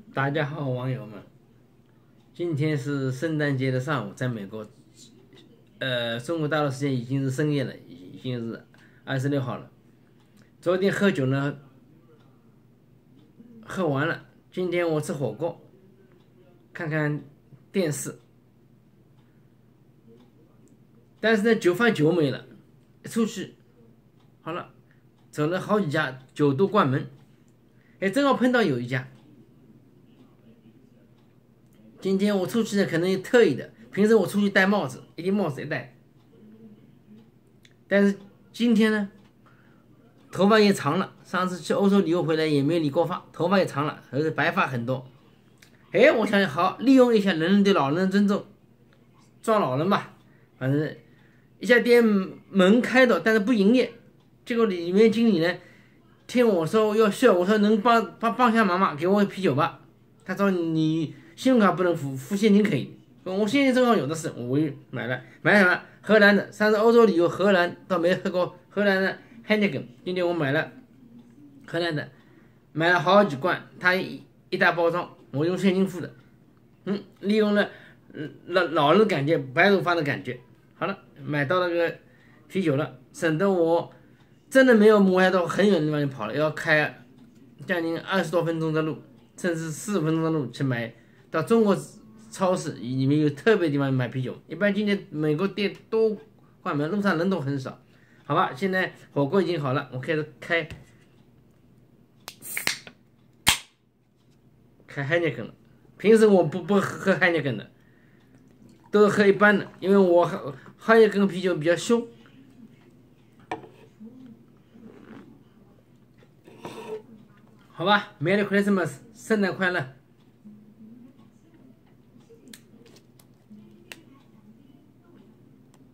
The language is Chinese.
大家好，网友们，今天是圣诞节的上午，在美国，中国大陆时间已经是深夜了，已经是26号了。昨天喝酒呢，喝完了，今天我吃火锅，看看电视，但是呢，酒饭酒没了，出去，好了，走了好几家酒都关门，哎，正好碰到有一家。今天我出去呢，可能特意的，平时我出去戴帽子，一顶帽子也戴，但是今天呢，头发也长了。上次去欧洲旅游回来也没理过发，头发也长了，而且白发很多。哎，我想好利用一下人人对老人的尊重，装老人吧。反正一家店门开的，但是不营业。结果里面经理呢，听我说要需要，我说能帮下忙吗？给我啤酒吧。他说你信用卡不能付现金可以。我现金正好有的是，我又买了什么？荷兰的。上次欧洲旅游荷兰倒没喝过荷兰的 Heineken， 今天我买了荷兰的，买了好几罐，它一大包装，我用现金付的。利用了老人的感觉，白头发的感觉。好了，买到那个啤酒了，省得我真的没有摩擦到很远的地方就跑了，要开将近20多分钟的路，甚至40分钟的路去买。到中国超市里面有特别地方买啤酒，一般今天美国店都关门，路上人都很少。好吧，现在火锅已经好了，我开始开 Heineken 了。平时我不喝 Heineken 的，都是喝一般的，因为我Heineken啤酒比较凶。好吧，Merry Christmas，圣诞快乐。